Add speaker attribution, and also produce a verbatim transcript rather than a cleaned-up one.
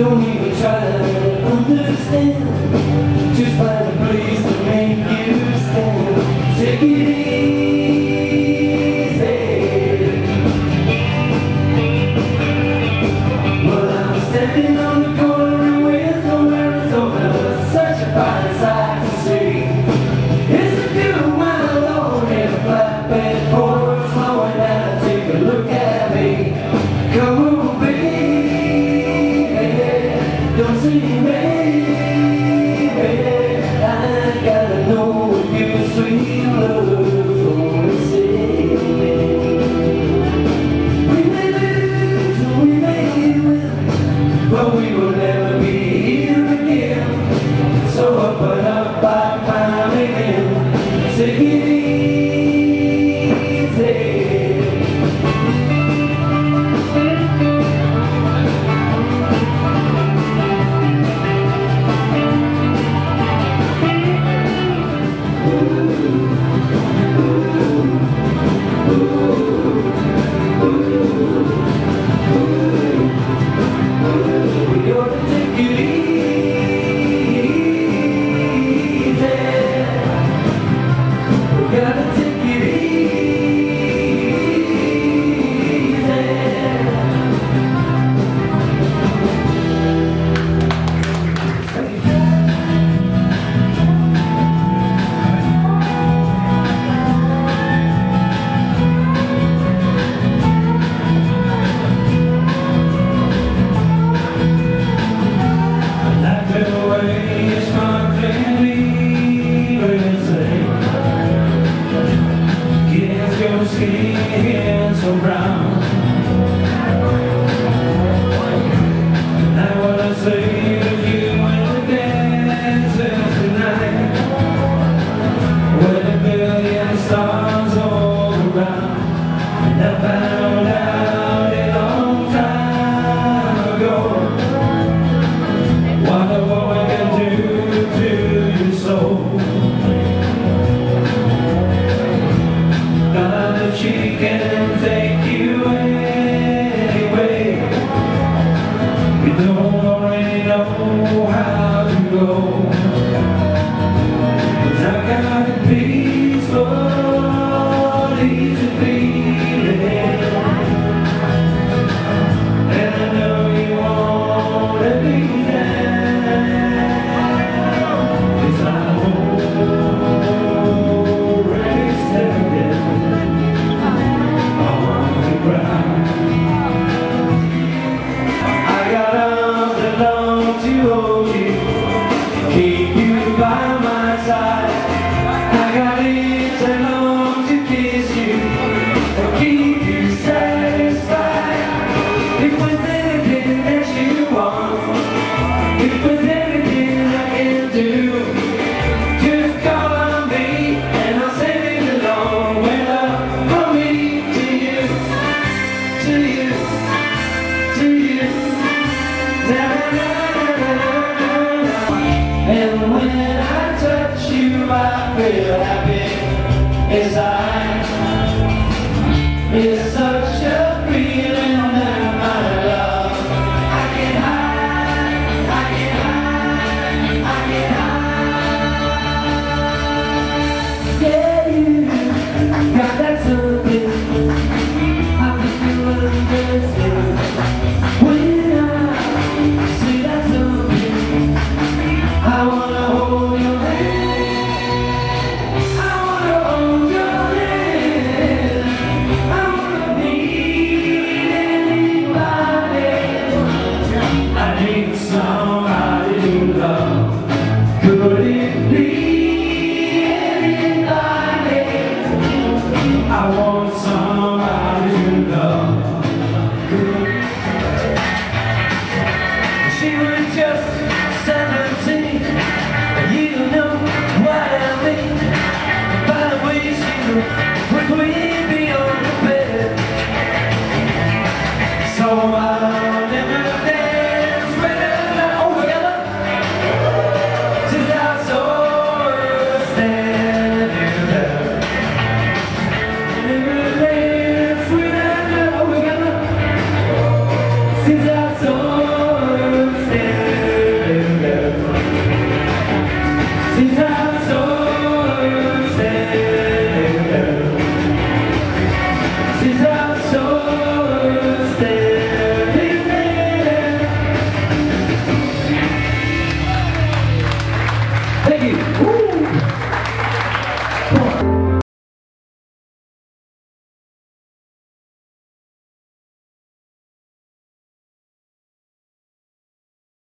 Speaker 1: Don't even try to understand. Just find a place to make you stand. Take it easy. Well, I'm standing on the corner with no Arizona. Such a fine sight to see. It's a good one alone in a flatbed Ford slowing down. Take a look at me. Come on, don't see me, baby. I gotta know what your sweet love's gonna say. We may lose and we may win, but we will never be here again. So open up our time again. Take it easy. Skin so brown. And I wanna say to you when we're dancing tonight, with a billion stars all around. And I found out a long time ago what a woman can do to your soul. She can take you anyway. We don't already know how to go. 'Cause I got a peaceful, easy feeling, and I know you won't let me down. 'Cause I'm already standing. I got arms that long to hold you, keep you by my side. I got lips that long to kiss you and keep you satisfied. If there's anything that you want, if there's anything I can do, just call on me and I'll send it along. When I from me to you, to you, to you. Na, na, na, na, na, na. And when I touch you, I feel happy inside. It's such a feeling that my love I can hide, I can hide, I can hide. Yeah, you got that something I can feel understand. When I see that something, I wanna hold your hand. I wanna hold your hand. I wanna need anybody. I need somebody to love. Could it be anybody? I want somebody to love. She was just seventeen, you know what I mean. By the way, she was way beyond the bed. So I'll never dance with her. Oh, together. Thank you.